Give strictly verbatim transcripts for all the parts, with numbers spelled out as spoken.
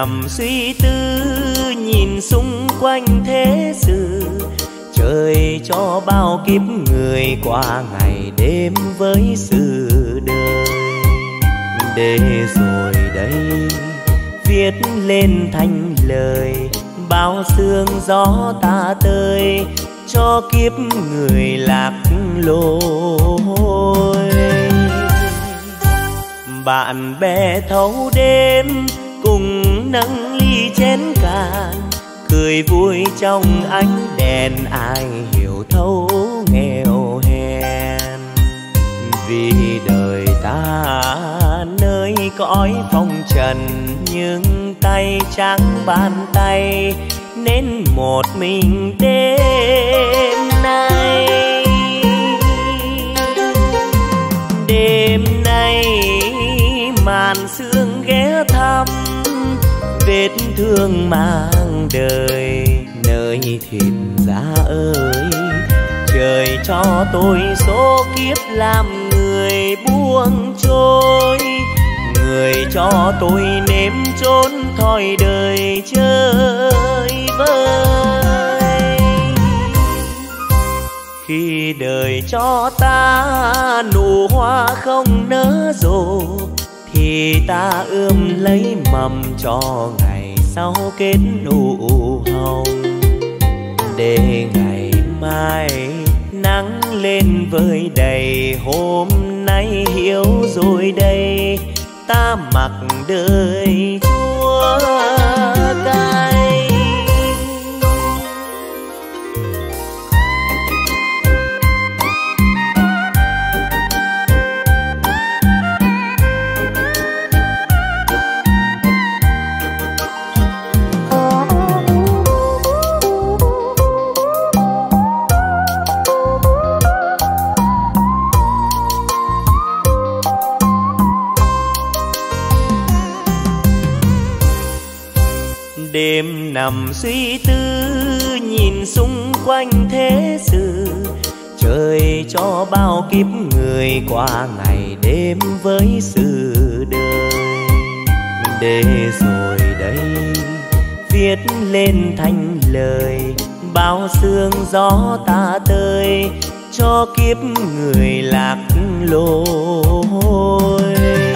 nằm suy tư nhìn xung quanh thế sự, trời cho bao kiếp người qua ngày đêm với sự đời. Để rồi đây viết lên thành lời, bao sương gió ta tơi cho kiếp người lạc lối. Bạn bè thâu đêm cùng nâng ly chén cạn, cười vui trong ánh đèn, ai hiểu thấu nghèo hèn. Vì đời ta nơi cõi phong trần, nhưng tay trắng bàn tay nên một mình đêm nay. Đêm nay màn sương ghé thăm, vết thương mang đời nơi thịt giá ơi. Trời cho tôi số kiếp làm người buông trôi, người cho tôi nếm chốn thoi đời chơi vơi. Khi đời cho ta nụ hoa không nở rộ, thì ta ươm lấy mầm cho ngày sau kết nụ hồng. Để ngày mai nắng lên với đầy, hôm nay hiểu rồi đây ta mặc đời Chúa cay. Đêm nằm suy tư nhìn xung quanh thế sự, trời cho bao kiếp người qua ngày đêm với sự đời. Để rồi đây viết lên thành lời, bao sương gió ta tơi cho kiếp người lạc lối.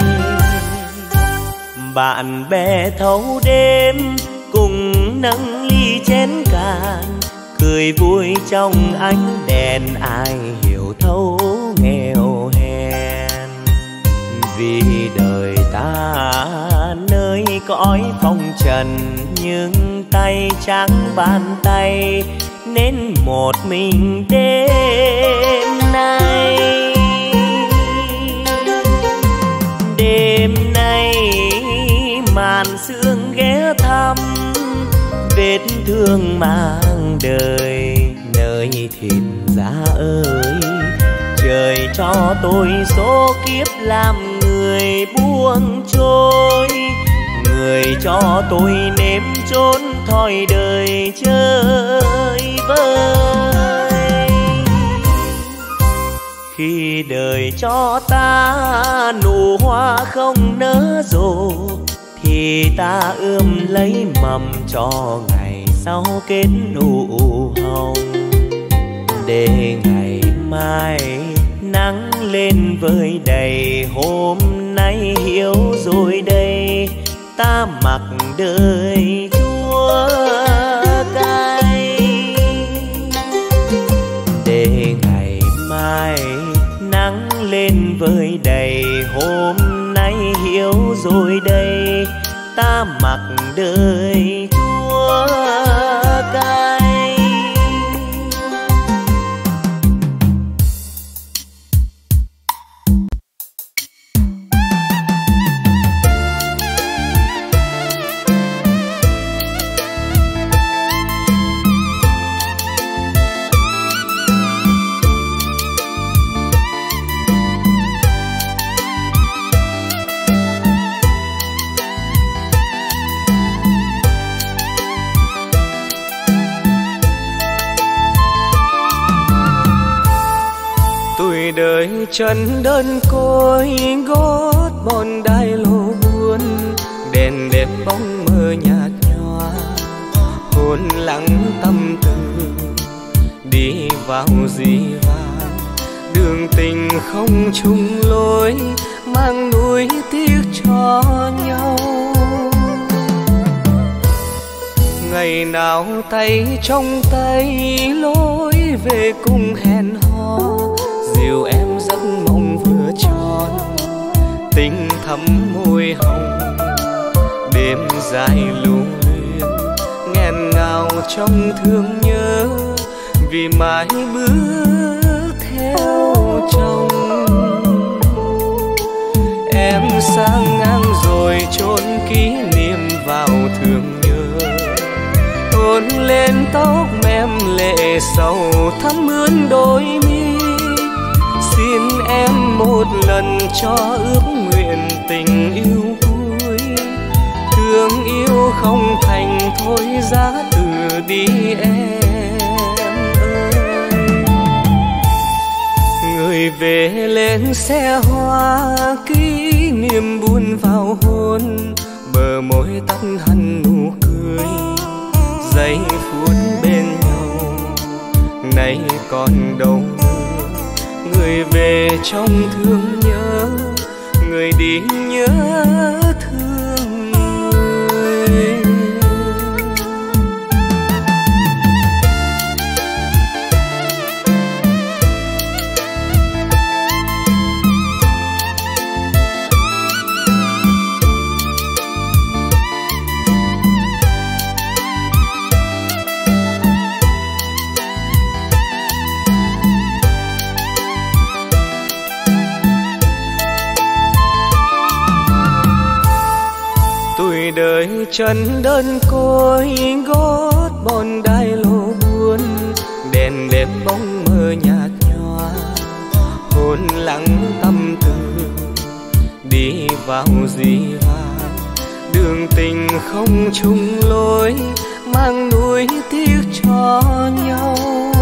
Bạn bè thâu đêm cùng nâng ly chén cạn, cười vui trong ánh đèn, ai hiểu thấu nghèo hèn. Vì đời ta nơi cõi phong trần, nhưng tay trắng bàn tay nên một mình đêm nay. Đêm nay màn sương ghé thăm, vết thương mang đời nơi thịt giá ơi. Trời cho tôi số kiếp làm người buông trôi, người cho tôi nếm chốn thoi đời chơi vơi. Khi đời cho ta nụ hoa không nở rộ, thì ta ươm lấy mầm cho ngày sau kết nụ hồng. Để ngày mai nắng lên với đầy, hôm nay hiểu rồi đây ta mặc đời Chúa cay. Để ngày mai nắng lên với đầy, hôm nay hiểu rồi đây ta mặc đời Chúa cay. Đời chân đơn côi gót bon đai lô buồn, đèn đêm bóng mờ nhạt hồn lắng tâm tư đi vào dĩ vãng, đường tình không chung lối, mang nuối tiếc cho nhau. Ngày nào tay trong tay lối về cùng hẹn hò, dìu em giấc mộng vừa tròn, tình thắm môi hồng. Đêm dài lưu luyến nghẹn ngào trong thương nhớ, vì mãi bước theo chồng. Em sang ngang rồi chôn kỷ niệm vào thương nhớ, hôn lên tóc mềm lệ sầu thắm ướt đôi mi. Xin em một lần cho ước nguyện tình yêu cuối, thương yêu không thành thôi giá từ đi em ơi. Người về lên xe hoa, kỷ niệm buồn vào hôn, bờ môi tắt hẳn nụ cười, giây phút bên nhau nay còn đâu nữa. Người về trong thương nhớ, người đi nhớ thương người. Đời chân đơn côi gót bon đai lô buồn, đèn đêm bóng mơ nhạt nhòa, hồn lắng tâm tư đi vào dĩ vãng, đường tình không chung lối, mang nuối tiếc cho nhau.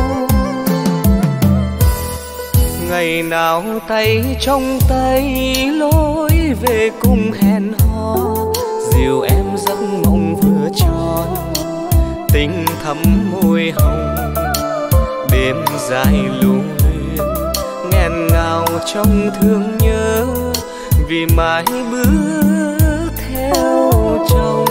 Ngày nào tay trong tay lối về cùng hẹn hò, dìu em giấc mộng vừa tròn, tình thắm môi hồng. Đêm dài lưu luyến nghẹn ngào trong thương nhớ, vì mãi bước theo chồng.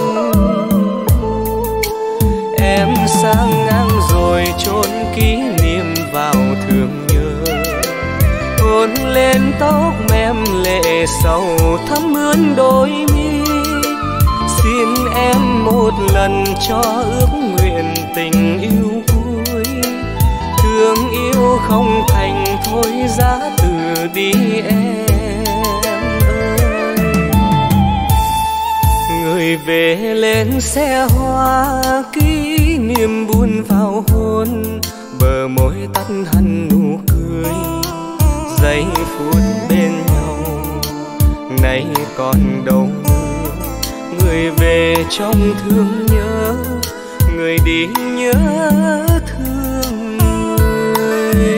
Em sang ngang rồi chôn kỷ niệm vào thương nhớ, hôn lên tóc mềm lệ sầu thắm ướt đôi mi. Xin em một lần cho ước nguyện tình yêu cuối, thương yêu không thành thôi giá từ đi em ơi. Người về lên xe hoa, kỷ niệm buồn vào hôn, bờ môi tắt hẳn nụ cười, giây phút bên nhau nay còn đâu nữa. Người về trong thương nhớ, người đi nhớ thương người.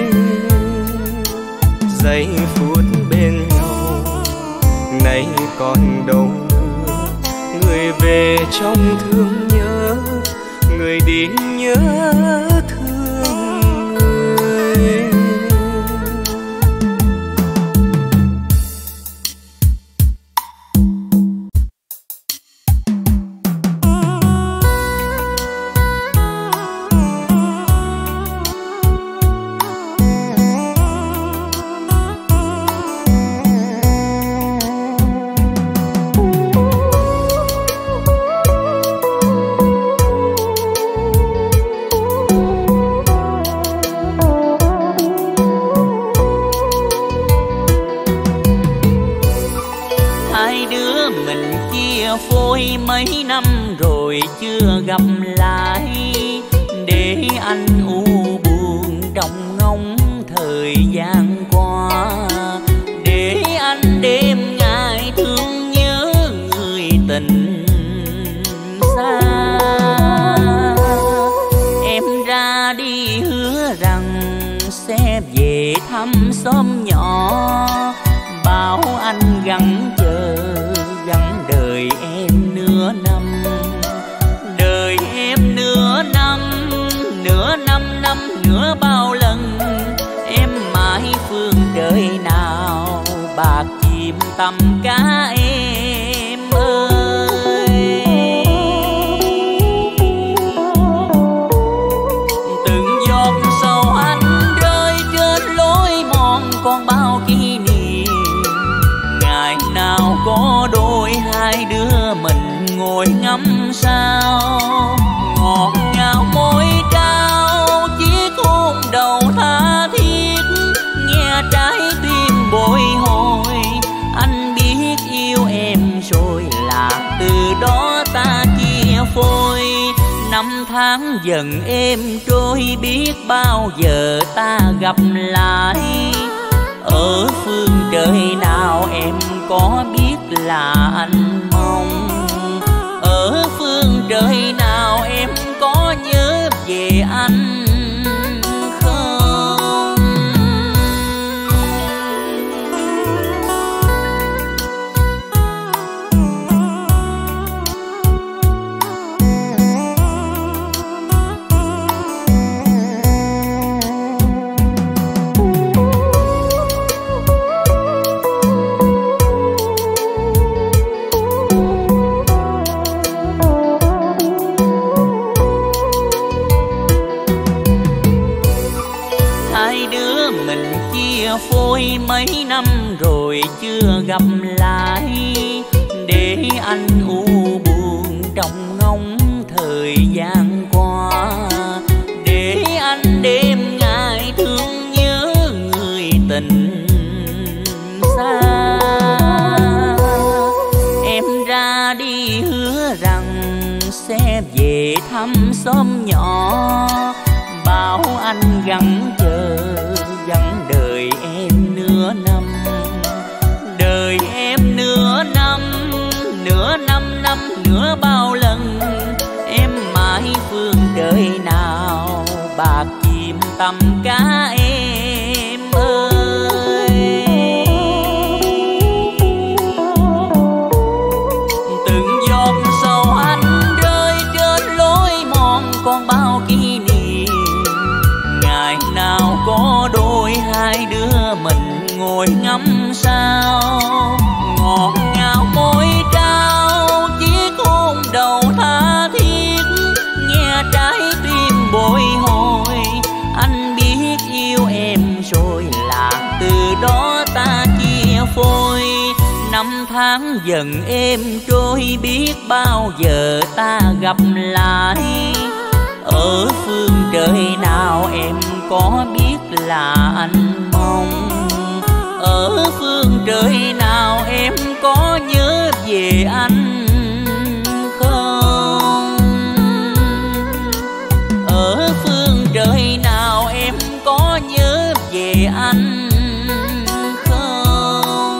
Giây phút bên nhau nay còn đâu nữa. Người về trong thương nhớ, người đi nhớ thương người. Mấy năm rồi chưa gặp lại, để anh u buồn trong ngóng thời gian qua, để anh đêm ngày thương nhớ người tình xa. Em ra đi hứa rằng sẽ về thăm xóm nhỏ, bảo anh gắng chờ gắng đời em nửa năm, đời em nửa năm. nửa năm năm nửa bao lần, em mãi phương trời nào bạc chìm tầm cá em ơi. Từng giọt sầu anh rơi trên lối mòn còn bao kỷ niệm, ngày nào có đôi hai đứa mình ngồi ngắm sao, ngọt ngào môi trao chiếc hôn đầu tha thiết, nghe trái tim bồi hồi. Anh biết yêu em rồi là từ đó ta chia phôi. Năm tháng dần êm trôi, biết bao giờ ta gặp lại. Ở phương trời nào em có biết là anh mong, ở phương trời nào em có nhớ về anh không? Phôi mấy năm rồi chưa gặp lại, để anh u buồn trong ngóng thời gian qua, để anh đêm ngày thương nhớ người tình xa. Em ra đi hứa rằng sẽ về thăm xóm nhỏ, bảo anh gắng chờ gắng đợi em nửa năm, đợi em nửa năm, nửa năm năm nửa bao lần, em mãi phương trời nào bạc chìm tầm cá em ơi. Từng giọt sầu anh rơi trên lối mòn còn bao kỷ niệm, ngày nào có đôi hai đứa mình ngồi ngắm sao, ngọt ngào môi trao chiếc hôn đầu tha thiết, nghe trái tim bồi hồi. Anh biết yêu em rồi là từ đó ta chia phôi. Năm tháng dần êm trôi, biết bao giờ ta gặp lại. Ở phương trời nào em có biết là anh mong, ở phương trời nào em có nhớ về anh không? Ở phương trời nào em có nhớ về anh không?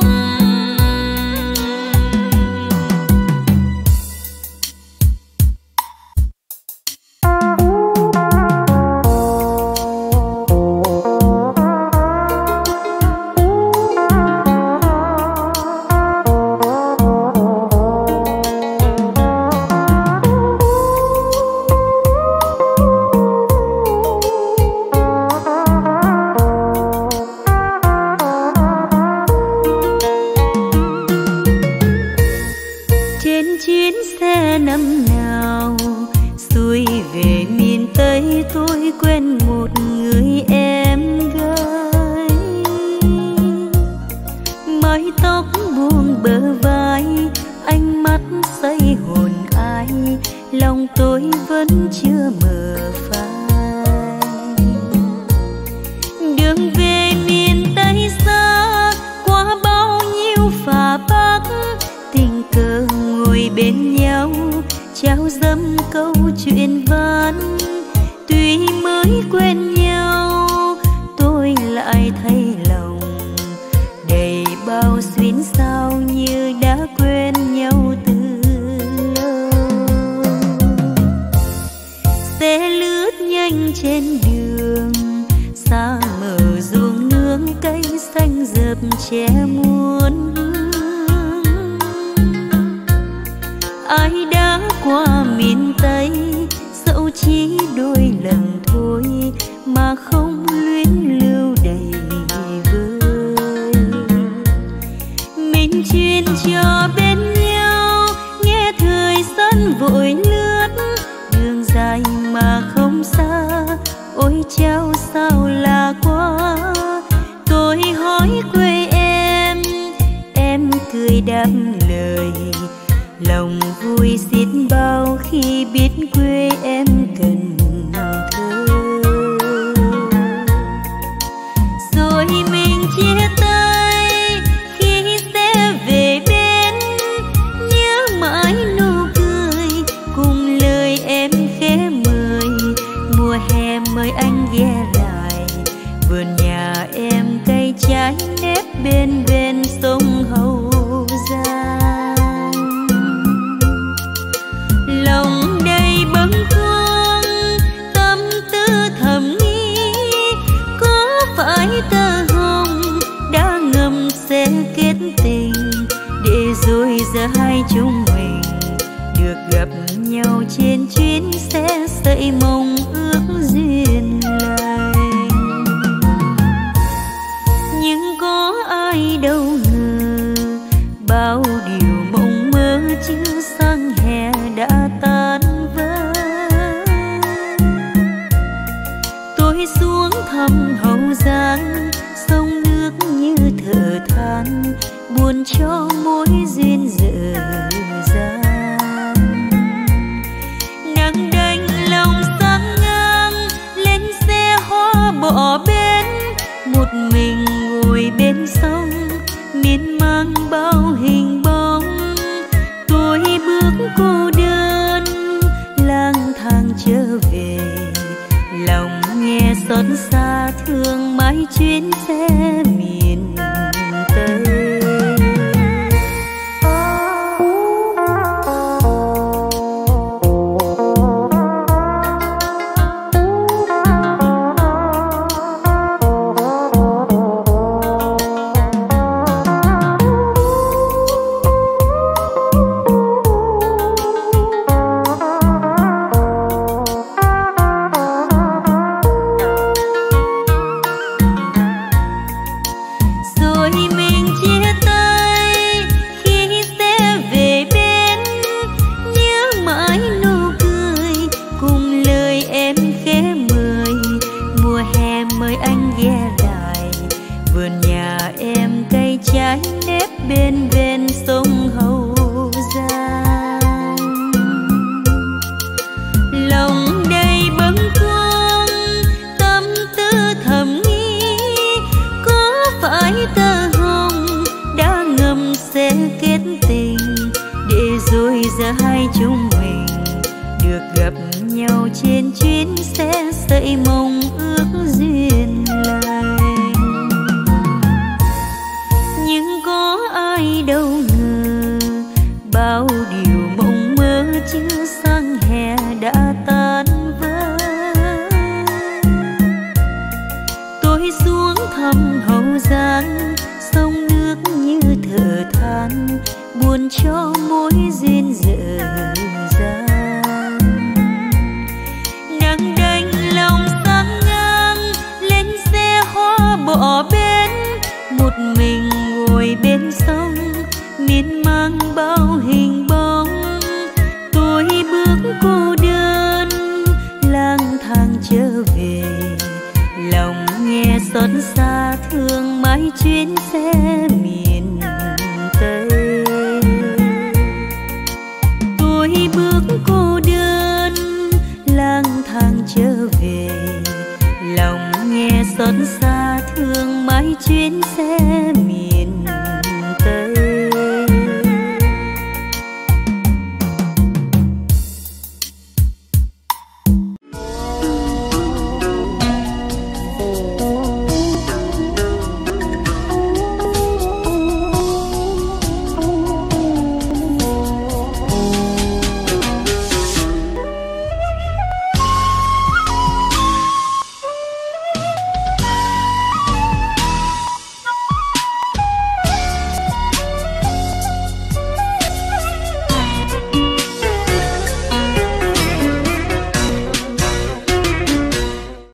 Ai đã qua miền Tây dẫu chỉ đôi lần thôi. quê em Cần Thơ. Rồi mình chia tay khi xe về bên, nhớ mãi nụ cười cùng lời em khẽ mời. Mùa hè mời anh ghé lại vườn nhà em, cây trái nếp bên bên sông Hậu Giang. Lòng đầy bâng khuâng tâm tư thầm nghĩ, có phải tơ hồng đã ngầm sẽ kết tình, để rồi giờ hai chúng mình được gặp nhau trên chuyến xe sợi mộng ước duyên lành. Nhưng có ai đâu ngờ bao điều mộng mơ chưa sang hè đã tan vỡ. Tôi xuống thăm Hậu Giang, sông nước như thở than, buồn cho mối duyên dở dang. Nắng đánh lòng sang ngang, lên xe hoa bỏ bên, một mình ngồi bên sông miên man bao hình bóng. Tôi bước cô đơn lang thang trở về, lòng nghe xót xa thương mãi chuyến xe miền Tây. Bên bên sông Hậu Giang, lòng đầy bâng khuâng tâm tư thầm nghĩ, có phải tơ hồng đã ngầm sẽ kết tình, để rồi giờ hai chúng mình được gặp nhau trên chuyến xe sợi mộng ước duyên lành. Nhưng có ai đâu